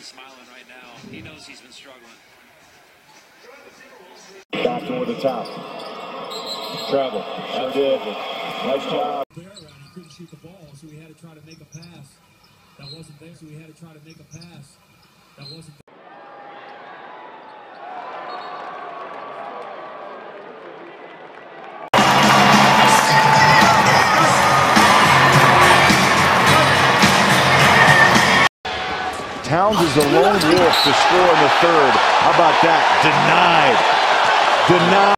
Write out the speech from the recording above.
he's smiling right now. He knows he's been struggling. Back over the top. Travel. That did. Nice job. He couldn't shoot the ball, so we had to try to make a pass. That wasn't there, so we had to try to make a pass. That wasn't there. Towns is a lone wolf to score in the third. How about that? Denied.